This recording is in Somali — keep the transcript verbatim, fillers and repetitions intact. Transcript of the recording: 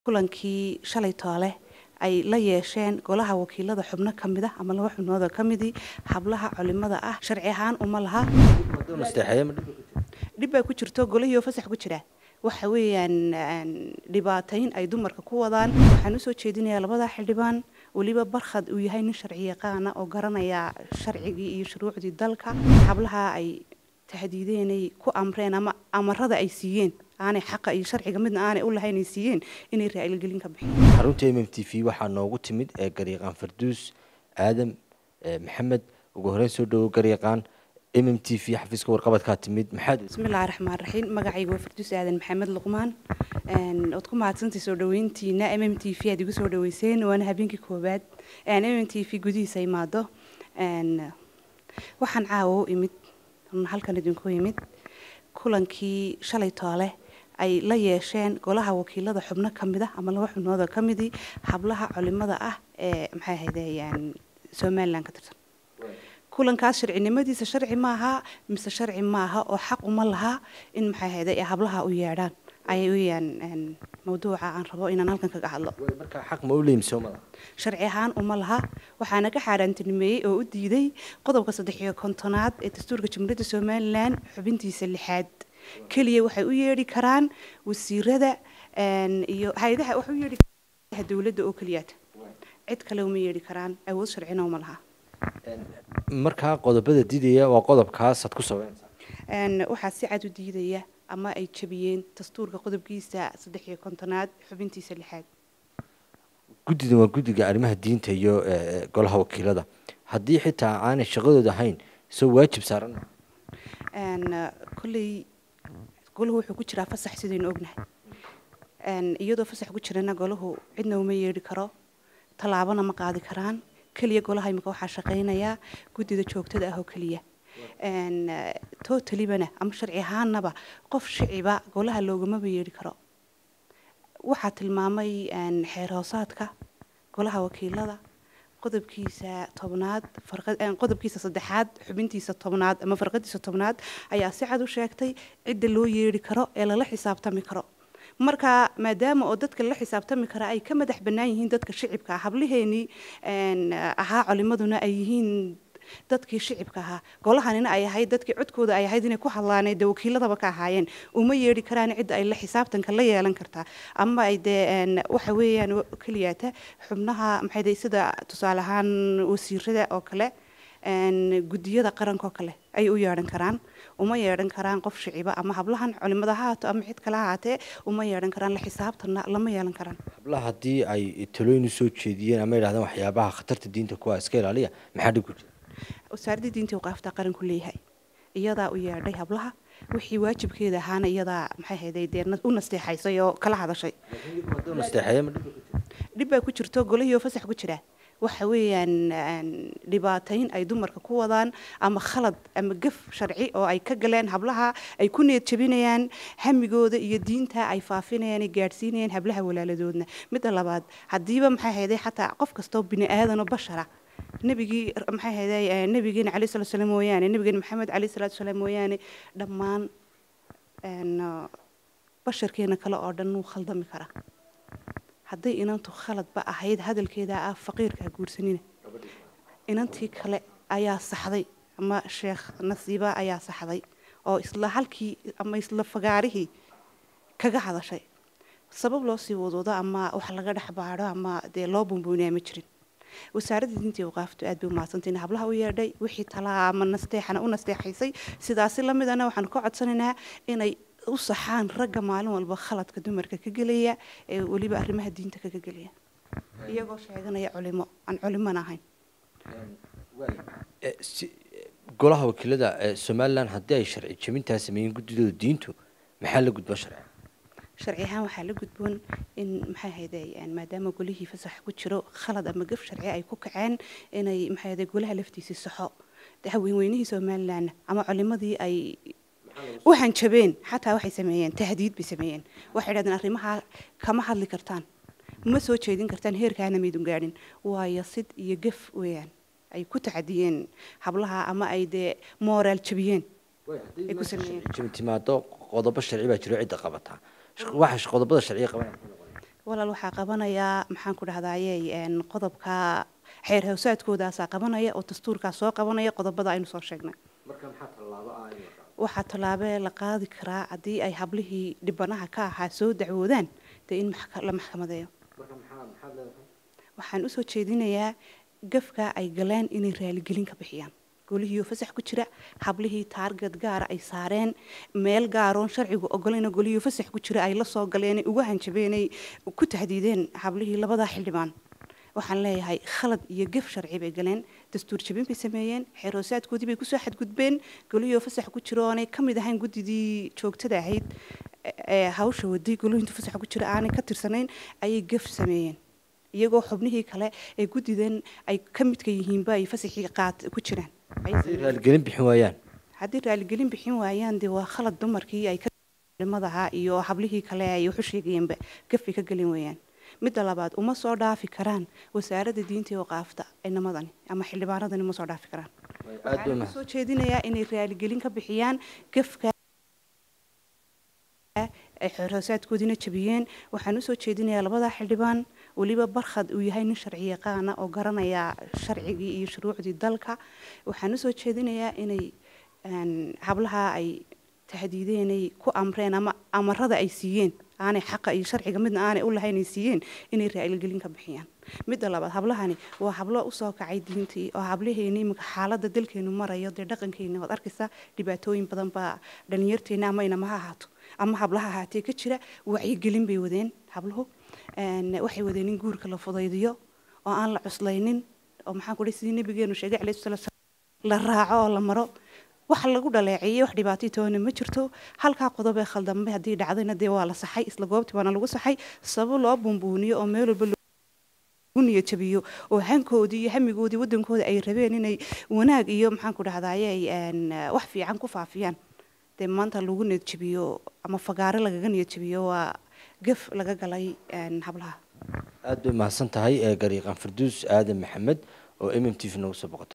kulankii shalay toole ay la yeesheen golaha wakiilada xubno kamid ah ama laba xubnood oo kamidi hablaha culimada ah sharci ahaan uma laha dib ay ku jirto golahiyo fasax ku jira waxa weeyaan dhibaatayn ay dumarka ku wadaan waxaan u soo jeedinayaa labada xildhibaan waliba barkhad uu yahay nin sharci yaqaan oo garanaya sharcigii iyo shuruucdii dalka hablaha ay tahdiideenay ku amreen ama amarada ay siiyeen aanay xaqa iyo sharciga midna aanay u lahayn ay siiyeen inay raa'il gelin ka bixiyaan xarunta M M T V waxaa noogu timid ee garyaqaan Farduus Aadam Maxamed ugu horreyn soo dhaw garyaqaan M M T V xafiiska warqabadka timid maxaad bismillaahir rahmaanir rahiim magacaygu waa Farduus Aadam Maxamed Luqmaan een oo ku mahadsantahay soo dhaweyntiina M M T V aad igu soo dhaweyseen waana habeenkii koobaad een M M T V gudihiisa imaado een waxaan caawo imid halkan idinku yimid kulankii shalay toole ay la yeesheen golaha wakiilada xubno kamid ah ama laba xubnood oo kamidi hablaha culimada ah ee maxay ahaydeen Soomaaliland ka tirsan kulankaas sharcinimadiisa sharci maaha mise sharci maaha oo xaq uma laha in maxay ahaydeen hablaha u yeedhaan ay weeyaan mawduuca aan rabo inaan halkan kaga hadlo marka xaq ma u leeyahay Soomaaliland sharci ahaan uma laha waxaana ka xaaraantinimeeyay oo u diiday qodobka saddex iyo kontonaad ee dastuurka Jamhuuriyadda Soomaaliland xubintiisa lixaad kaliya waxay u yeeri karaan wasiirada iyo hay'adaha wax u yeeri karaan dawladda oo kaliya cid kale uma yeeri karaan awood sharcina uma laha marka qodobada diidaya waa qodobkaas aad ku sameeyeen een waxa si cad u diidaya ama ay jabiyeen dastuurka qodobkiisa saddex iyo kontonaad xubintiisa lixaad guddiga waa guddiga arrimaha diinta iyo golaha wakiilada haddii xitaa aanay shaqadooda ahayn soo waajib saaran een kulli goluhu wuxuu ku jiraa fasax sideen ognahay een iyadoo fasax ku jirana goluhu cidna uma yeeri karo talaabana ma qaadi karaan kaliya golaha imika waxa shaqeynaya guddida joogtada ah oo kaliya een totally bana ama sharci ahaanaba qof shiciba golaha loogama yeeri karo waxa tilmaamay een xeer hoosaadka golaha wakiilada qodobkiisa tobnaad farqad aan qodobkiisa saddexaad xubintiisa tobnaad ama farqadiisa tobnaad ayaa si cad u sheegtay cid loo yeeri karo ee la xisaabtami karo marka maadaama oo dadka la xisaabtami kara ay ka madax banaan yihiin dadka shicibka hablaheeni een aha culimaduna ay yihiin dadkii shicibka ahaa golahanina ay ahayd dadkii codkooda ay ahayd inay ku hadlaanay de wakiiladaba ka ahaayeen uma yeeri karaan cid ay la xisaabtanka la yeelan kartaa ama ay de waxa weeyaan kaliyaata xubnaha maxay day sida tusaale ahaan wasiirada oo kale een guddiyada qaranka oo kale ay u yeeran karaan uma yeeran karaan qof shiciba ama hablahan culimada haato ama cid kale haatee uma yeeran karaan la xisaabtana lama yeelan karaan hablaha haddii ay talooyin soo jeediyeen ama yiraahdaan waxyaabaha khatarta diinta kuwa iska ilaaliya maxaa dhig ku jira wasaaradda diinta iyo qaafta qaranku leeyahay iyada u yeedhay hablaha wixii waajibkeeda ahaana iyada maxay ahaydeen deerna u nasteexaysay oo kala hadashay dib ay ku jirto golahiyo fasax ku jira waxa weeyaan dhibaatayn ay dumarka ku wadaan ama khalad ama gaf sharci oo ay ka galeen hablaha ay ku niyad jabinayaan hamigooda iyo diinta ay faafinayaan ay gaarsiinayaan hablaha walaaladoodna mid labaad hadiiba maxay ahaydeen xataa qof kasto bini aadan oo bashara nabigi maxay ahaydeen nabigeena cali sallallahu alayhi wasallam mooyaane nabigeena maxamed cali sallallahu alayhi wasallam mooyaane dhammaan een basharkeena kale oo dhan uu khaldami kara hadday inantu khalad ba ahayd hadalkeeda ah faqiirka guursanina inantii kale ayaa saxday ama sheekh nasiiba ayaa saxday oo isla halkii ama isla fagaarihii kaga hadashay sabab loo sii wadoodo ama wax laga dhaxbaaro ama de loo bumbuunay ma jirin wasaaradda diinta iyo qaaftu aad bay u maadsantahay hablaha u yeedhay wixii talaa ama nasteexana u nasteexaysay sidaas la midana waxaan ka codsanaynaa inay u saxaan ragga maalin walba khaladka dumarka ka galaya ee waliba arrimaha diinta kaga galaya iyagoo sheeganaya culimo aan culimana ahayn golaha wakiilada Soomaaliland haddii ay sharci jabintaas sameeyeen guddidooda diintu maxaa la gudbo sharci sharci ahaan waxaa la gudboon in maxay ahaydeen maadaama golihii fasax ku jiro khalad ama gaf sharci ay ku kaceen inay maxay ahaydeen golaha laftiisa saxo haweenweynihii Soomaaliland ama culimadii ay waxaan jabeen xataa waxay sameeyeen tahdiid bi sameeyeen waxay yiraahdeen arrimaha kama hadli kartaan ma soo jeedin kartaan heerkaana meedun gaadhin waayo sid iyo gaf weeyaan ay ku tacadiyeen hablaha ama ay de moral jabiyeen ay ku sameeyeen jabintimaado qodobo sharci baa jiro cid qabata waxa qodobada sharci qabanaya walaal waxaa qabanaya maxaan ku dhahdayey een qodobka xeer hawsaadkoodaasa qabanaya oo dastuurkaa soo qabanaya qodobada aynu soo sheegnay marka maxaa tallaabo ah in la qaado waxaa tallaabee la qaadi karaa haddii ay hablihii dhibanaha ka ahaa soo dacwoodaan dee in maxka- la maxkamadeeyo marka maxaa maxaad leedahay waxaan usoo jeedinayaa gafka ay galeen inay raaligelin ka bixiyaan golihii fasax ku jira hablihii taarget gaara ay saareen meel gaaroon sharcigu ogolayna golihii fasax ku jira ay la soo galeen uga hanjabeenay ku tahdiideen hablihii labadaa xildhibaan waxaan leeyahay khalad iyo gaf sharci bay galeen dastuur jabin bay sameeyeen xeeroosaadkoodii bay kusoo xadgudbeen golihii fasax ku jira oonay ka mid ahayn guddidii joogtada ahayd ee hawsha waday golihii fasax ku jira aanay ka tirsanayn ayay gaf sameeyeen iyagoo xubnihii kale ee guddidan ay ka midka yihiinba ay fasaxii qaad ku jiraan haddii raaligelin bixin waayaan haddii raaligelin bixin waayaan dee waa khalad dumarkii ay kamadaha iyo hablihii kale ay waxu sheegayeenba gafay ka gelin weeyaan midda labaad uma soo dhaafi karaan wasaaradda diinta iyo qaafta inamadani ama xildhibaanadani uma soo dhaafi karaan aad bay waxaan soo jeedinayaa inay raaligelin ka bixiyaan gafka ay xoroosaadkoodina jabiyeen waxaan usoo jeedinayaa labadaa xildhibaan weliba barkhad uu yahay nin sharci yaqaana oo garanaya sharcigii iyo shuruucdii dalka waxaan usoo jeedinayaa inay hablaha ay tahdiideenay ku amreen ama amarada ay siiyeen aanay xaqa iyo sharciga midna aanay u lahayn ay siiyeen inay raaligelin ka bixiyaan midda labaad hablahani waa hablo usoo kacay diintii oo hablaheeni iminka xaaladda dalkeenu marayo dee dhaqankeena waad arkaysaa dhibaatooyin badan baa dhalinyarteena ama inamaha ahaato ama hablaha ahaatee ka jira wacyigelin bay wadeen habluhu waxay wadeen in guurka la fudaydiyo oo aan la cuslaynin oo maxaan ku dhahay sidii nabigeenu sheegay calayhi salaatu wasalaam la raaco oo la maro wax lagu dhaleeceeyay wax dhibaato toona ma jirto halkaa qodob ee khaldamay haddii dhacdayna dee waa la saxay isla goobtii baana lagu saxay sabab loo bumbuuniyo oo meel walba lagu niyad jabiyo oo hankoodii iyo hamigoodii waddankooda ay rabeen inay wanaag iyo maxaan ku dhahdaye wax fiican ku faafiyaan dee maanta lagu niyad jabiyo ama fagaare lagaga niyad jabiyo waa gaf laga galay hablaha aad bay mahadsan tahay ee gariiqan farduus aadan maxamed oo m m t v nagu soo boqotay